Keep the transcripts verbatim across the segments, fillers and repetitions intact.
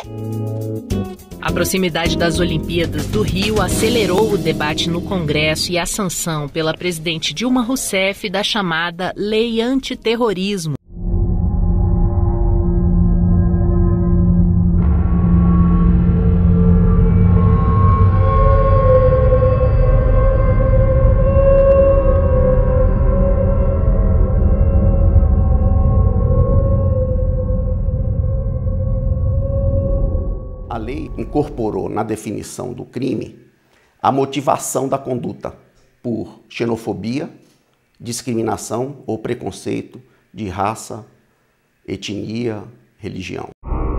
A proximidade das Olimpíadas do Rio acelerou o debate no Congresso e a sanção pela presidente Dilma Rousseff da chamada Lei Antiterrorismo. A lei incorporou na definição do crime a motivação da conduta por xenofobia, discriminação ou preconceito de raça, etnia, religião.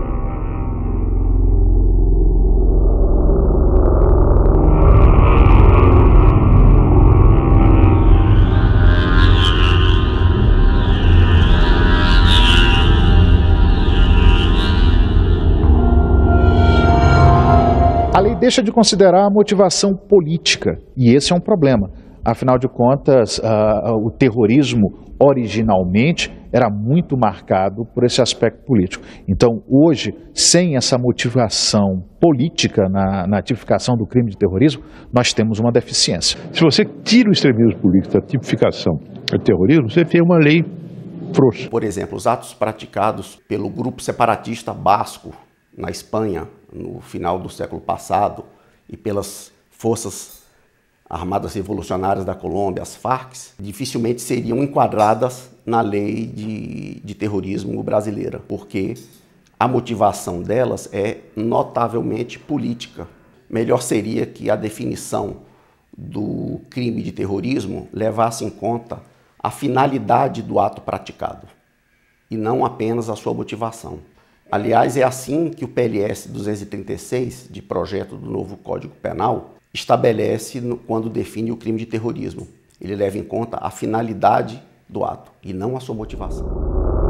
A lei deixa de considerar a motivação política, e esse é um problema. Afinal de contas, uh, o terrorismo originalmente era muito marcado por esse aspecto político. Então, hoje, sem essa motivação política na, na tipificação do crime de terrorismo, nós temos uma deficiência. Se você tira o extremismo político da tipificação do terrorismo, você tem uma lei frouxa. Por exemplo, os atos praticados pelo grupo separatista basco na Espanha, no final do século passado, e pelas forças armadas revolucionárias da Colômbia, as Farc, dificilmente seriam enquadradas na lei de, de terrorismo brasileira, porque a motivação delas é notavelmente política. Melhor seria que a definição do crime de terrorismo levasse em conta a finalidade do ato praticado, e não apenas a sua motivação. Aliás, é assim que o P L S duzentos e trinta e seis, de projeto do novo Código Penal, estabelece no, quando define o crime de terrorismo. Ele leva em conta a finalidade do ato e não a sua motivação.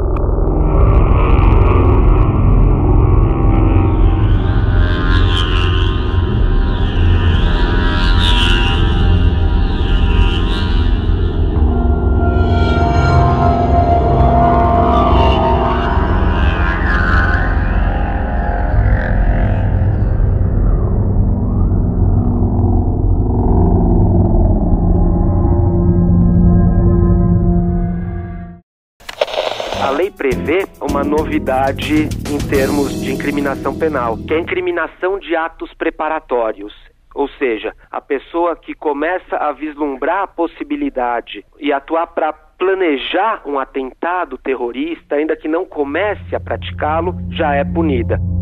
A lei prevê uma novidade em termos de incriminação penal, que é a incriminação de atos preparatórios. Ou seja, a pessoa que começa a vislumbrar a possibilidade e atuar para planejar um atentado terrorista, ainda que não comece a praticá-lo, já é punida.